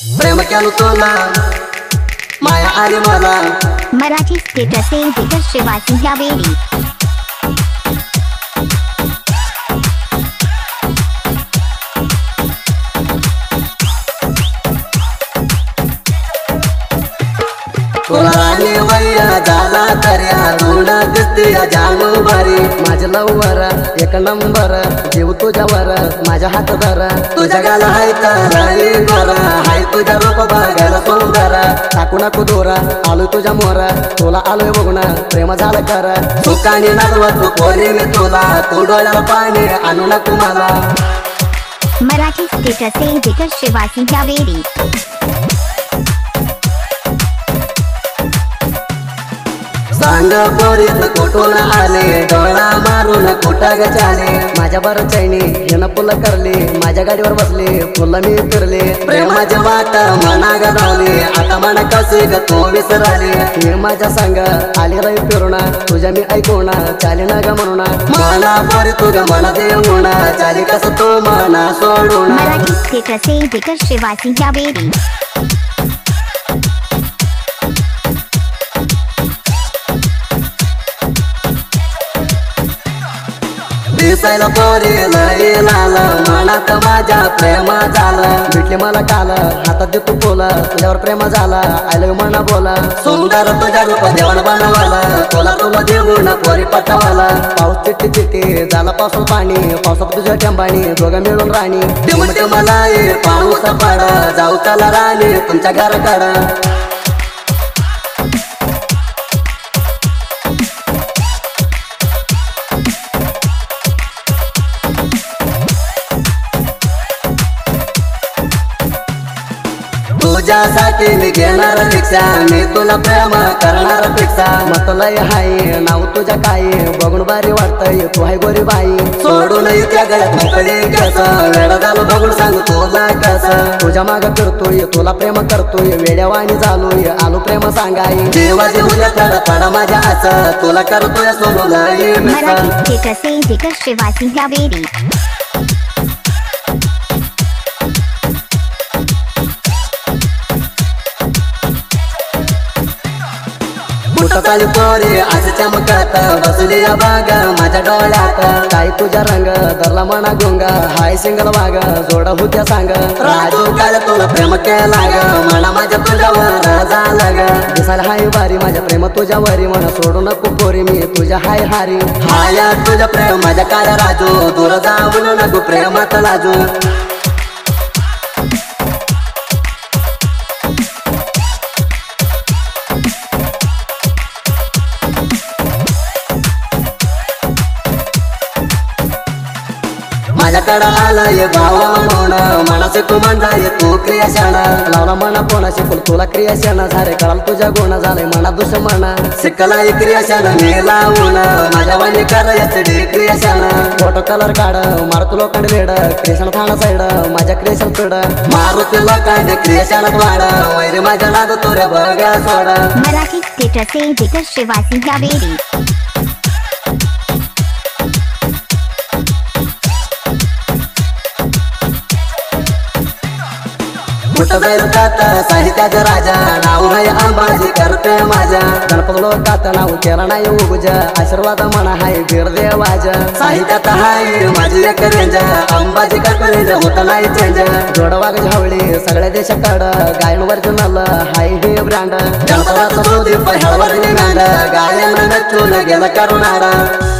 प्रेम केलं तुला माया आली मला। मराठी स्टेटस एडिटर शिवाजी यावेळी तुला राणी वैया झाला तर्या तुला दिसतीया जानू बारी माझ्या लवर एक नंबर जीव तुझ्यावर माझ्या हात धर तुझ्या गाला हाय राणी गोरा हाय तुझ्या रूप बघायला सुंदर टाकू नको दोरा आलोय तुझ्या मोरा तुला आलोय बघून प्रेम झालं कर सुखाने नाचवा तू कोणी मी तुला तू डोळ्याला पाणी आणू नको मला। मराठी स्टेटस एडिटर शिवाजी यावेळी सांग पोरीत कुठून आले डोळा मारून कुठं ग चाले माझ्या बर चैनी येणं फुलं करले माझ्या गाडीवर बसले फुलं मी फिरले प्रेमाच्या वाट मना ग झाले आता मना कसे ग तू विसरले हे माझ्या सांग आले रे फिरून तुझ्या मी ऐकून चाले ना ग म्हणून मना पोरी तुझ्या मना देऊन चाले कसं तू मना सोडून। मराठी स्टेटस एडिटर शिवाजी यावेळी दिसायला पोरी लई लाल मनात माझ्या प्रेम झालं भेटले मला काल हातात देतो बोला तुझ्यावर प्रेम झाला आय लव्ह म्हणा बोला सुंदर तुझ्या रूप देवान बनवाला तुला तुला देऊन पोरी पटवाला पाऊस चिट्टी चिट्टी झाला पावसात पाणी पावसात तुझ्या टेंबाणी दोघं मिळून राणी टिमटे मला पाऊस पाडा जाऊ त्याला राणी तुमच्या घराकडा। तुझ्यासाठी मी घेणार रिक्षा मी तुला प्रेम करणार पिक्षा मत लय हाय नाव तुझ्या काय बघून बारी वाटतय तू हाय गोरी बाई सोडून त्या गळ्यात मोकळी कस वेळा झालं बघून सांगू तुला कस तुझ्या माग फिरतोय तुला प्रेम करतोय वेड्यावाणी झालोय आलो प्रेम सांगाय देवा देऊया तर पडा माझ्या आस तुला करतोय सोडून मराठी स्टेटस एडिटर शिवाजी यावेळी चालू पोरी आज चमकत बसली या बाग माझ्या डोळ्यात काय तुझ्या रंग धरला मना गोंगा हाय सिंगल बाग जोडा होत्या सांग राजू काय तुला प्रेम केला ग मना माझ्या तुझ्यावर झाला ग दिसायला हाय बारी माझ्या प्रेम तुझ्यावरी म्हणा सोडू नको पोरी मी तुझ्या हाय हारी हाय तुझ्या प्रेम माझ्या काय राजू दूर जाऊन नको प्रेमात लाजू। माझ्याकडं आलाय भावा म्हणा मनाचे तू म्हणताय तू क्रियाशण लावला मना कोणा शिकून तुला क्रियाशण झाले कळाल तुझ्या गुण झाले मना दुश्मन शिकलाय क्रियाशण मी लावून माझ्या वाणी करायचं क्रियाशण फोटो कलर काढ मारतो लोखंड वेड क्रिएशन थाना साईड माझ्या क्रिएशन चढ मारुती लोखंड क्रिएशन वाढ वैरे माझ्या नाद तुऱ्या बघा सोड। मराठी स्टेटस एडिटर शिवाजी यावेळी कुठं जाईल कात साहित्याचा राजा नाव आहे अंबाजी करते माझ्या गणपती लोकात नाव केला नाही उगज आशीर्वाद म्हणा हाय वीर देवाजा साहित्यात हाय माझी एक रेंज अंबाजी करते रेंज होत नाही चेंज जोडवाग झावळी सगळ्या देशाकड गायन वर्जनल हाय हे ब्रँड गणपतीचा सुदीप हळवर निघाल गायन नचून गेलं करुणारा।